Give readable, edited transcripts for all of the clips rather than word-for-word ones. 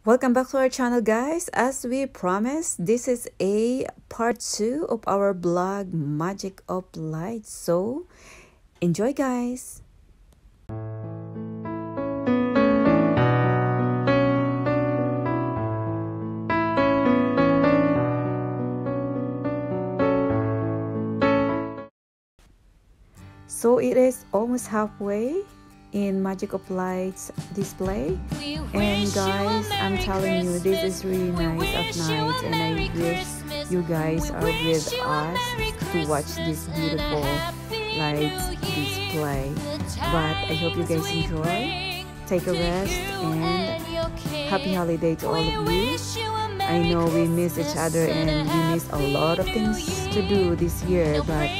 Welcome back to our channel, guys. As we promised, this is a part 2 of our blog Magic of Light. So enjoy, guys. So it is almost halfway in Magic of Light's display, and guys, I'm telling you, this is really nice at night, and I wish you guys are with us to watch this beautiful lights display. But I hope you guys enjoy, take a rest, and happy holiday to all of you. I know we miss each other and we miss a lot of things to do this year, but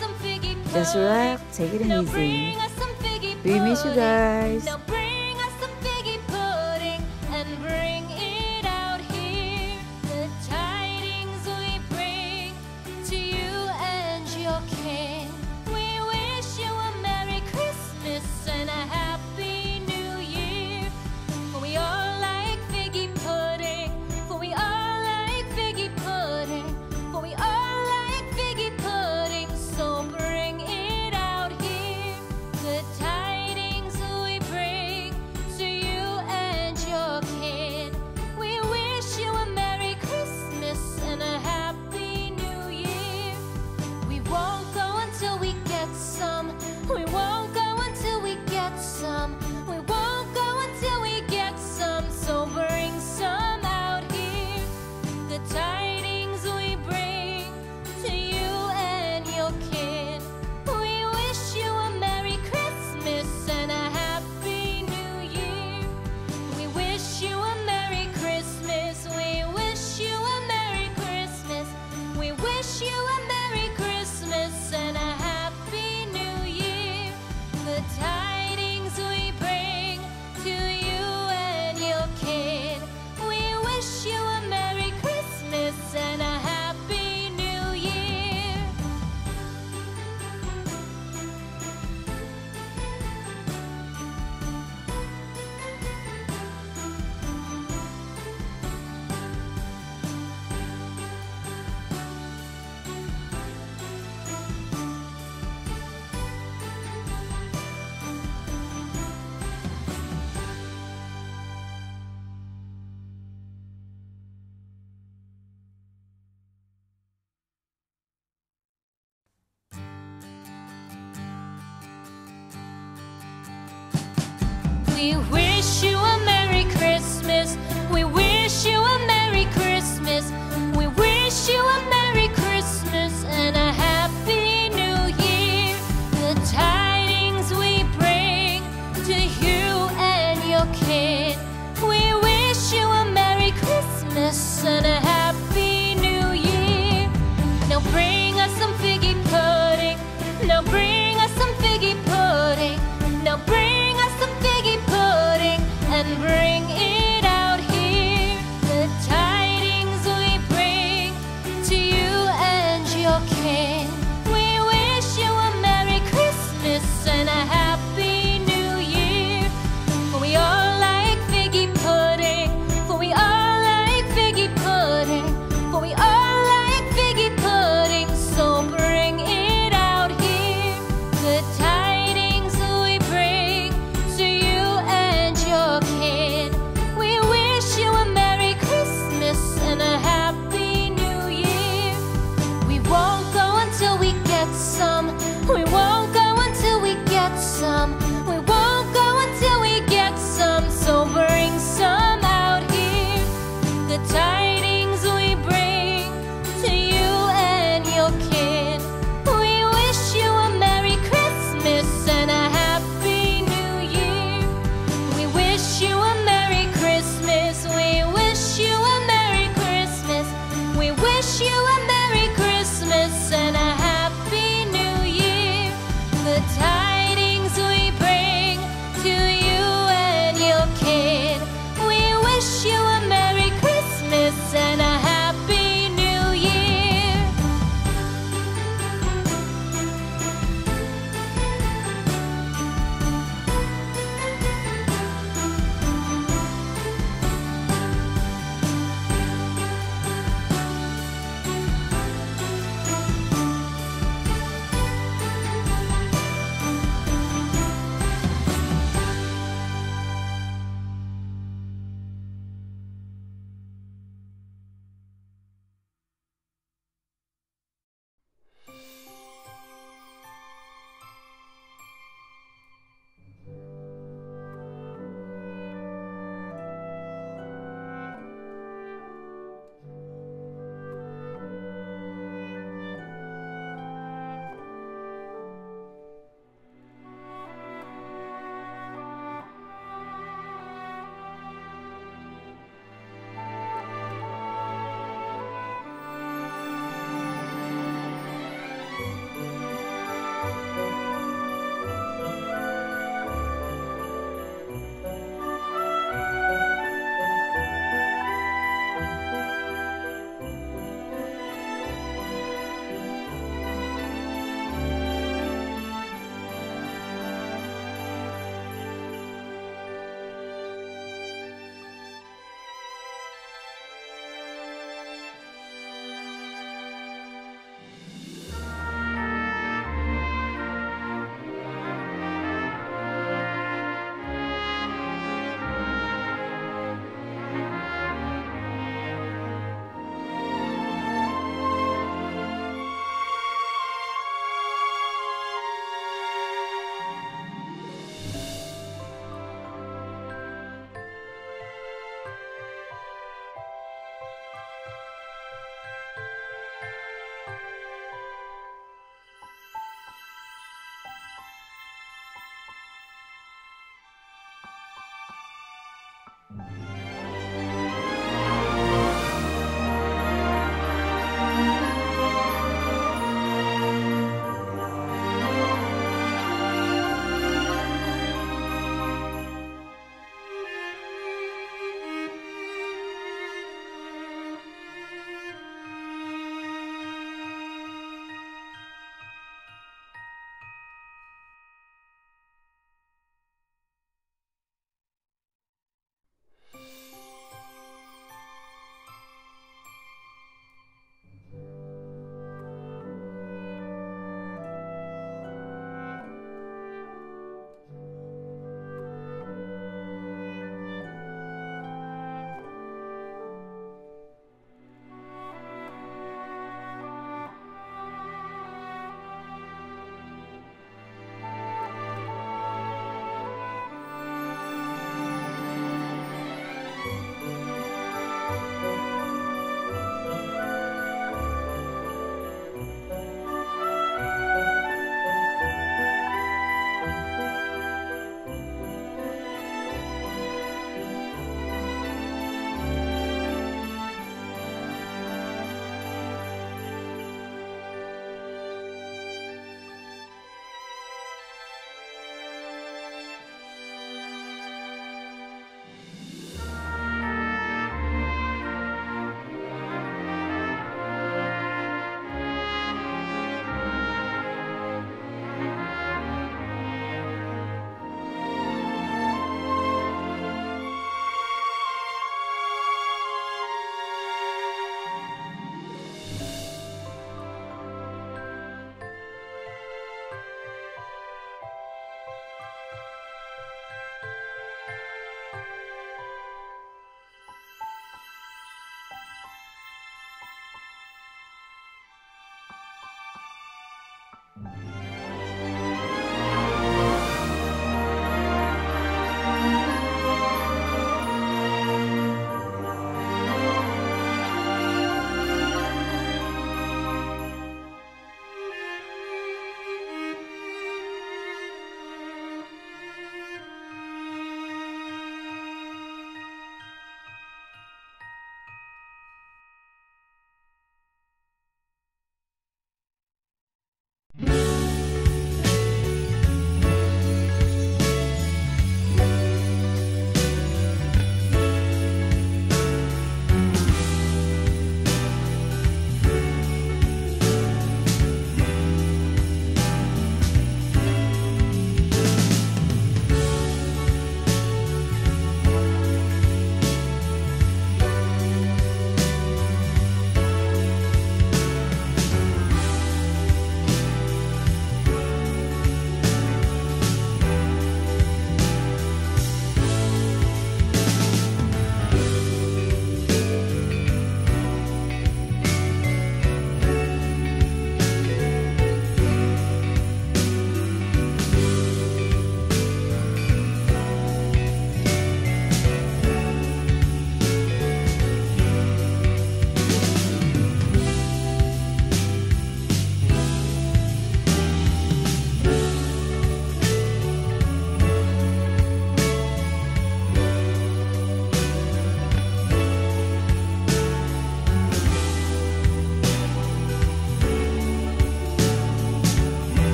just relax, take it easy. We miss you guys. Now bring us some figgy pudding and bring it out here. The tidings we bring to you and your kin. We wish you a Merry Christmas and a Happy New Year. For we all like figgy pudding. For we all like figgy pudding. For we all like figgy pudding. So bring it out here. The tidings we bring to you and your kin. We wish you a Merry Christmas and a Happy New Year. We won't go until we get some. We won't go until we get some. We won't go until we get some. So bring some out here. The tidings we bring to you and your kin. We wish you a Merry Christmas and a Happy New Year. We wish you a Merry Christmas. We wish you a Merry Christmas. We wish you a Merry Christmas and a Happy New Year. The tidings we bring to you and your kin. We wish you a Merry Christmas and a Happy New Year. We wish you a Merry Christmas. We wish you a Merry Christmas. We wish you a Merry Christmas and a Happy New Year. The tidings we bring to you and your kin. We wish you a Merry Christmas and a Happy New Year. Now bring us some figgy pudding. Now bring us some figgy pudding. Now bring us some figgy pudding and bring it out here. The tidings we bring to you and your kin. We wish you a Merry Christmas and a Happy New Year. For we all like figgy pudding. For we all like figgy pudding. For we all like figgy pudding. So bring it out here. The tidings we bring to you and your kin.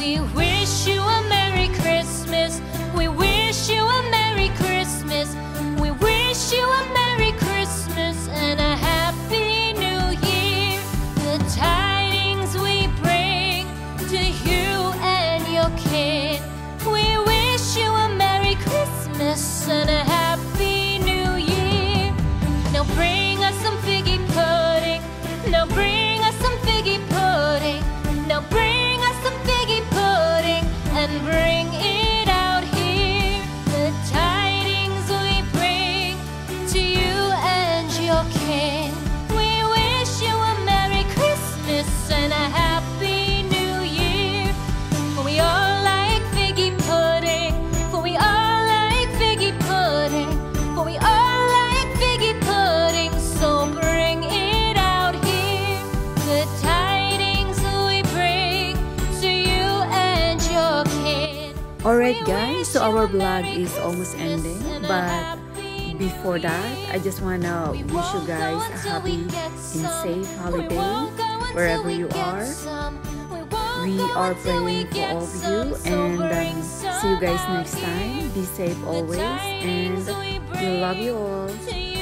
We wish you a Merry Christmas. We wish you a Merry Christmas. We wish you a Merry Christmas and a Happy New Year. The tidings we bring to you and your kin. We wish you a Merry Christmas and a Happy New Year. Now bring us some figgy pudding. Now bring us some figgy pudding. Now bring us some figgy pudding and bring it out here. The tidings we bring to you and your kin. We wish you a Merry Christmas and a Happy New Year. For we all like figgy pudding. For we all like figgy pudding. For we all like figgy pudding. So bring it out here. The tidings we bring to you and your kin. Alright guys, so our vlog is almost ending, but before that, I just wanna wish you guys a happy and safe holiday wherever you are. We are praying for all of you, and see you guys next time. Be safe always, and we love you all.